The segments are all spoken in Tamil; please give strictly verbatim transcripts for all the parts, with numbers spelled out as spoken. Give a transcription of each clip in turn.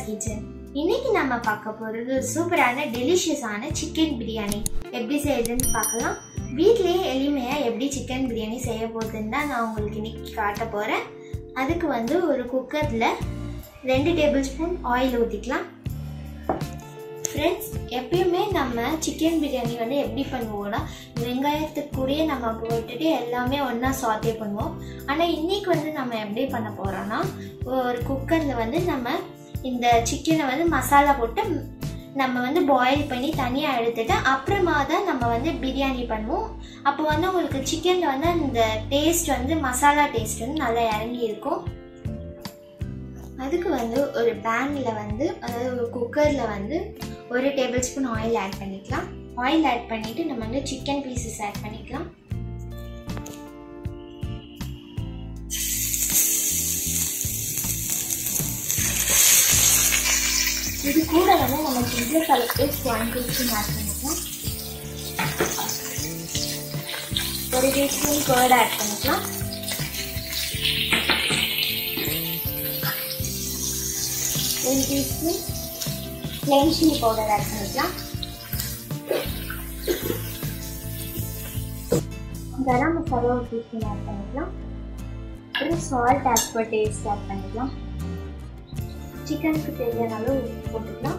கிச்சன். இன்னைக்கு நம்ம பார்க்க போறது சூப்பரான டெலிஷியஸான சிக்கன் பிரியாணி எப்படி செய்யறதுன்னு பார்க்கலாம். வீட்லயே எளிமையா எப்படி சிக்கன் பிரியாணி செய்ய போகுதுன்னு தான் நான் உங்களுக்கு இன்னைக்கு காட்ட போறேன். அதுக்கு வந்து ஒரு குக்கர்ல ரெண்டு டேபிள் ஸ்பூன் ஆயில் ஊற்றிக்கலாம். ஃப்ரெண்ட்ஸ், எப்பயுமே நம்ம சிக்கன் பிரியாணி வந்து எப்படி பண்ணுவோம்னா வெங்காயத்துக்கு கூடயே நம்ம போட்டுட்டு எல்லாமே ஒன்றா சாத்தே பண்ணுவோம். ஆனால் இன்னைக்கு வந்து நம்ம எப்படி பண்ண போகிறோம்னா ஒரு குக்கரில் வந்து நம்ம இந்த சிக்கனை வந்து மசாலா போட்டு நம்ம வந்து பாயில் பண்ணி தனியாக எடுத்துட்டு அப்புறமா தான் நம்ம வந்து பிரியாணி பண்ணுவோம். அப்போ வந்து உங்களுக்கு சிக்கனில் வந்து அந்த டேஸ்ட் வந்து மசாலா டேஸ்ட் வந்து நல்லா இறங்கி இருக்கும். அதுக்கு வந்து ஒரு பேனில் வந்து அதாவது ஒரு குக்கரில் வந்து ஒரு டேபிள் ஸ்பூன் ஆயில் ஆட் பண்ணிக்கலாம். ஆயில் ஆட் பண்ணிவிட்டு நம்ம வந்து சிக்கன் பீசஸ் ஆட் பண்ணிக்கலாம். இது கூட வந்து நம்ம ginger colour paste one teaspoon add பண்ணிக்கலாம். ஒரு டீஸ்பூன் கர்ட் ஆட் பண்ணிக்கலாம். ஒரு teaspoon plain chilli powder add பண்ணிக்கலாம். கரம் மசாலா ஒரு டீஸ்பூன் ஆட் பண்ணிக்கலாம். அப்புறம் salt add per taste add பண்ணிக்கலாம். சிக்கனுக்கு தேவையான அளவு உப்பு போட்டுக்கலாம்.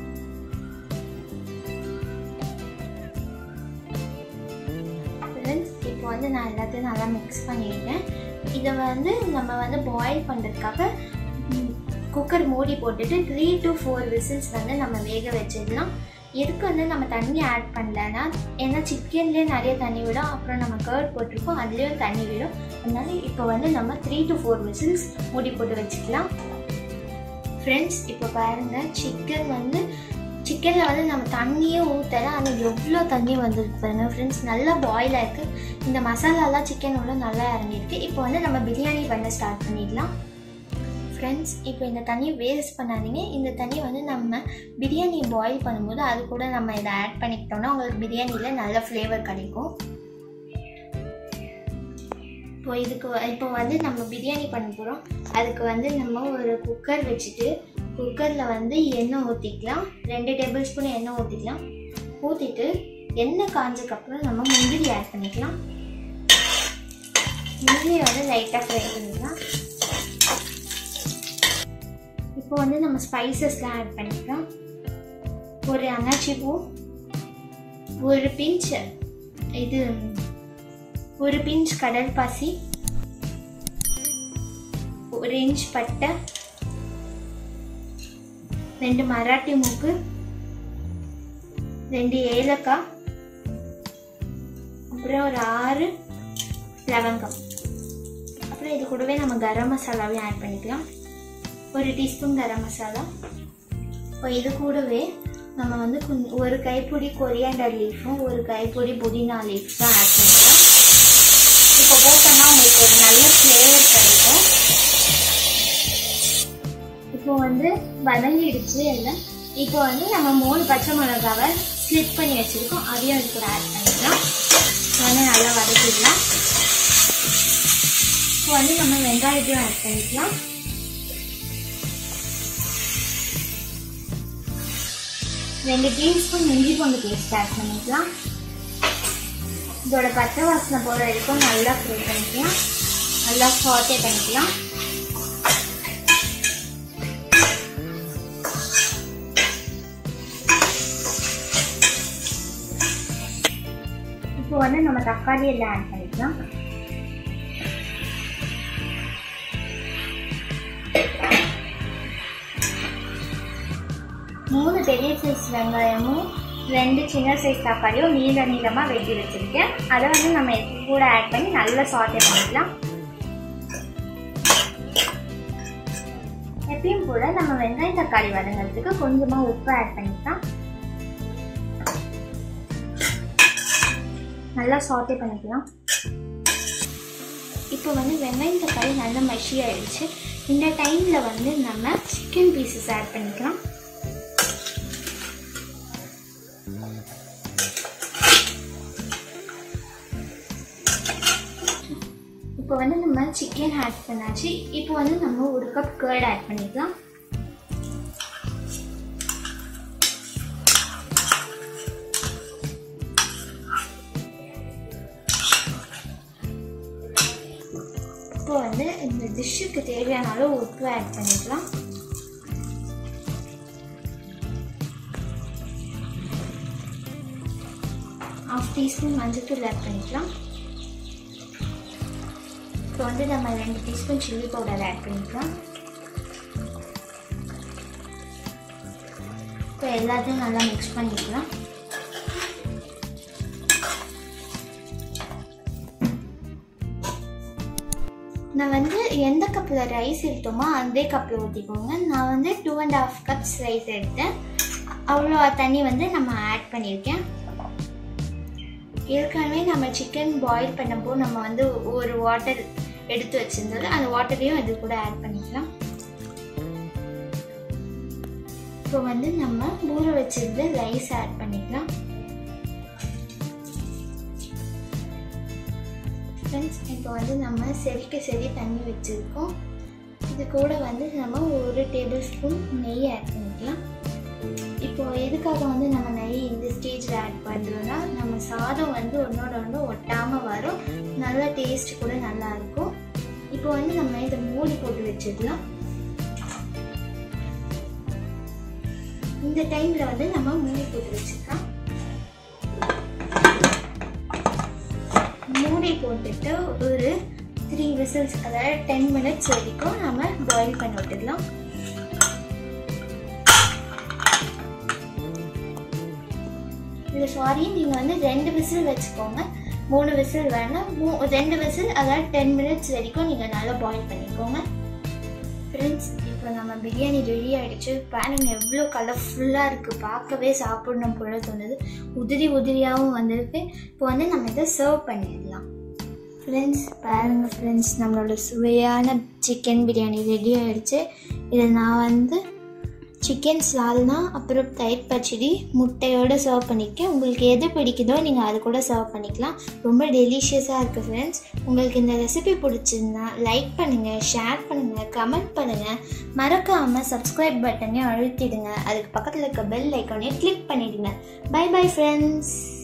ஃப்ரெண்ட்ஸ், இப்போ வந்து நான் எல்லாத்தையும் நல்லா மிக்ஸ் பண்ணிட்டேன். இதை வந்து நம்ம வந்து பாயில் பண்ணுறதுக்காக குக்கர் மூடி போட்டுட்டு த்ரீ டு ஃபோர் விசில்ஸ் வந்து நம்ம வேக வச்சிடலாம். எதுக்கு வந்து நம்ம தண்ணி ஆட் பண்ணலன்னா ஏன்னா சிக்கன்லேயே நிறைய தண்ணி விடும், அப்புறம் நம்ம கர்ட் போட்டிருக்கோம் அதுலேயும் தண்ணி விடும். அதனால இப்போ வந்து நம்ம த்ரீ டு ஃபோர் விசில்ஸ் மூடி போட்டு வச்சுக்கலாம். ஃப்ரெண்ட்ஸ், இப்போ பாருங்கள், சிக்கன் வந்து சிக்கனில் வந்து நம்ம தண்ணியே ஊற்றலாம். ஆனால் எவ்வளோ தண்ணி வந்துருக்கு பாருங்க ஃப்ரெண்ட்ஸ், நல்லா பாயில் ஆகிருக்கு. இந்த மசாலாலாம் சிக்கன் உள்ள நல்லா இறங்கியிருக்கு. இப்போ வந்து நம்ம பிரியாணி பண்ண ஸ்டார்ட் பண்ணிடலாம். ஃப்ரெண்ட்ஸ், இப்போ இந்த தண்ணியை வேஸ்ட் பண்ணாதீங்க. இந்த தண்ணியை வந்து நம்ம பிரியாணி பாயில் பண்ணும்போது அது கூட நம்ம இதை ஆட் பண்ணிக்கிட்டோம்னா உங்களுக்கு பிரியாணியில் நல்ல ஃப்ளேவர் கிடைக்கும். இப்போ இதுக்கு இப்போ வந்து நம்ம பிரியாணி பண்ண போகிறோம். அதுக்கு வந்து நம்ம ஒரு குக்கர் வச்சுட்டு குக்கரில் வந்து எண்ணெய் ஊற்றிக்கலாம். ரெண்டு டேபிள் ஸ்பூன் எண்ணெய் ஊற்றிக்கலாம். ஊற்றிட்டு எண்ணெய் காஞ்சதுக்கப்புறம் நம்ம முந்திரி ஆட் பண்ணிக்கலாம். முந்திரியை வந்து லைட்டாக ஃப்ரை பண்ணிக்கலாம். இப்போ வந்து நம்ம ஸ்பைசஸ்லாம் ஆட் பண்ணிக்கலாம். ஒரு அன்னாச்சி பூ, ஒரு பிஞ்ச் இது ஒரு பிஞ்ச் கடல் பாசி, ஒரு இன்ச் பட்டை, ரெண்டு மராட்டி மூக்கு, ரெண்டு ஏலக்காய், அப்புறம் ஒரு ஆறு லவங்கம். அப்புறம் இது கூடவே நம்ம கரம் மசாலாவையும் ஆட் பண்ணிக்கலாம். ஒரு டீஸ்பூன் கரம் மசாலா. இப்போ இது கூடவே நம்ம வந்து ஒரு கைப்பிடி கொரியாண்டர் லீஃபும் ஒரு கைப்பிடி புதினா லீஃப் தான் ஆட் பண்ணிக்கலாம். இப்போ போட்டோம்னா உங்களுக்கு ஒரு நல்ல ஃப்ளேவர் கிடைக்கும். இப்போ வந்து வதங்கிடுச்சு எல்லாம். இப்போ வந்து நம்ம மூணு பச்சை மிளகாவை ஸ்லிப் பண்ணி வச்சுருக்கோம், அதையும் இது கூட ஆட் பண்ணிக்கலாம். வந்து நல்லா வதக்கிடலாம். இப்போ வந்து நம்ம வெங்காயத்தையும் ஆட் பண்ணிக்கலாம். ரெண்டு டீஸ்பூன் இஞ்சி பூண்டு பேஸ்ட் ஆட் பண்ணிக்கலாம். இதோட பச்சை வாசனை போகிற வரைக்கும் நல்லா ஃப்ரை பண்ணிக்கலாம். நல்லா சாட்டே பண்ணிக்கலாம். இப்போ வந்து நம்ம தக்காளி எல்லாம் ஆட் பண்ணிக்கலாம். மூணு பெரிய சைஸ் வெங்காயமும் ரெண்டு சின்ன சைஸ் தக்காளியும் நீள நீளமாக வெட்டி வச்சுருக்கேன். அதை வந்து நம்ம கூட ஆட் பண்ணி நல்லா சாட்டே பண்ணிக்கலாம். எப்பயும் கூட நம்ம வெங்காயம் தக்காளி வதங்கிறதுக்கு கொஞ்சமாக உப்பு ஆட் பண்ணிக்கலாம். நல்லா சாட்டே பண்ணிக்கலாம். இப்போ வந்து வெங்காயம் தக்காளி நல்லா மஷி ஆயிடுச்சு. இந்த டைமில் வந்து நம்ம சிக்கன் பீசஸ் ஆட் பண்ணிக்கலாம். இப்போ வந்து நம்ம சிக்கன் ஆட் பண்ணாச்சு. இப்போ வந்து நம்ம ஒரு கப் கர்ட் ஆட் பண்ணிக்கலாம். டிஷ்ஷுக்கு தேவையான அளவு உப்பு ஆட் பண்ணிக்கலாம். ஹாஃப் டீஸ்பூன் மஞ்சள்தூள் ஆட் பண்ணிக்கலாம். இப்போ வந்து நம்ம ரெண்டு டீஸ்பூன் சில்லி பவுடர் ஆட் பண்ணிக்கலாம். இப்போ எல்லாத்தையும் நல்லா மிக்ஸ் பண்ணிக்கலாம். நான் வந்து எந்த கப்பில் ரைஸ் எடுத்தோமோ அதே கப்பில் ஊற்றிக்கோங்க. நான் வந்து two and half cups rice எடுத்தேன். அவ்வளோ தண்ணி வந்து நம்ம ஆட் பண்ணியிருக்கேன். ஏற்கனவே நம்ம சிக்கன் பாயில் பண்ணப்போ நம்ம வந்து ஒரு வாட்டர் எடுத்து வச்சிருந்தது, அந்த வாட்டரையும் இது கூட ஆட் பண்ணிக்கலாம். இப்போ வந்து நம்ம ஊற வச்சிருந்து ரைஸ் ஆட் பண்ணிக்கலாம். ஃப்ரெண்ட்ஸ், இப்போ வந்து நம்ம செடிக்கு செடி தண்ணி வச்சுருக்கோம். இது கூட வந்து நம்ம ஒரு டேபிள் ஸ்பூன் நெய் ஆட் பண்ணிக்கலாம். இப்போ எதுக்காக வந்து நம்ம நெய் இந்த ஸ்டேஜில் ஆட் பண்ணுறோன்னா, நம்ம சாதம் வந்து ஒன்றோட ஒன்று ஒட்டாமல் வரும், நல்ல டேஸ்ட் கூட நல்லாயிருக்கும். இப்போ வந்து நம்ம இதை மூடி போட்டு வச்சிடலாம். இந்த டைமில் வந்து நம்ம மூடி போட்டு வச்சுக்கலாம். மூடி போட்டுட்டு ஒரு த்ரீ விசில்ஸ், அதாவது டென் மினிட்ஸ் வரைக்கும் நம்ம பாயில் பண்ணி விட்டுடலாம். இது சாரி, நீங்கள் வந்து ரெண்டு விசில் வச்சுக்கோங்க, மூணு விசில் வேணாம். மூ ரெண்டு விசில், அதாவது டென் மினிட்ஸ் வரைக்கும் நீங்கள் நல்லா பாயில் பண்ணிக்கோங்க. ஃப்ரெண்ட்ஸ், இப்போ நம்ம பிரியாணி ரெடி ஆகிடுச்சு. பாருங்க எவ்வளோ கலர்ஃபுல்லாக இருக்குது, பார்க்கவே சாப்பிடணும் போல தோணுது. உதிரி உதிரியாகவும் வந்திருக்கு. இப்போ வந்து நம்ம இதை சர்வ் பண்ணிடலாம். ஃப்ரெண்ட்ஸ் பாருங்கள் ஃப்ரெண்ட்ஸ், நம்மளோட சுவையான சிக்கன் பிரியாணி ரெடி ஆகிடுச்சு. இதை நான் வந்து சிக்கன் சால்னா அப்புறம் தயிர் பச்சடி முட்டையோடு சர்வ் பண்ணியிருக்கேன். உங்களுக்கு எது பிடிக்குதோ நீங்கள் அது கூட சர்வ் பண்ணிக்கலாம். ரொம்ப டெலிஷியஸாக இருக்குது ஃப்ரெண்ட்ஸ். உங்களுக்கு இந்த ரெசிபி பிடிச்சிருந்தா லைக் பண்ணுங்கள், ஷேர் பண்ணுங்கள், கமெண்ட் பண்ணுங்கள். மறக்காமல் சப்ஸ்கிரைப் பட்டனையும் அழுத்திடுங்க. அதுக்கு பக்கத்தில் இருக்க பெல் ஐக்கானையும் கிளிக் பண்ணிவிடுங்க. Bye bye friends.